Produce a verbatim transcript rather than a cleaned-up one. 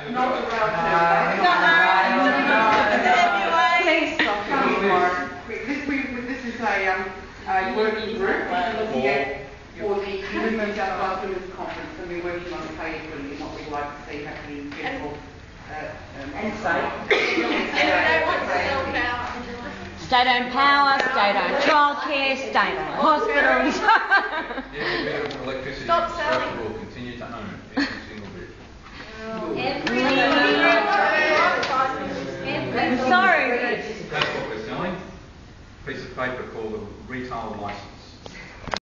not around Anyway. Please stop coming more. This, we, this is a um, uh, working group. We're looking at for the Commitment Our Classrooms Conference, and we're working on the page and what we'd like to see happening in general. Uh, um, and safe. State-owned power, state-owned childcare, state-owned hospitals. Yeah, we have electricity.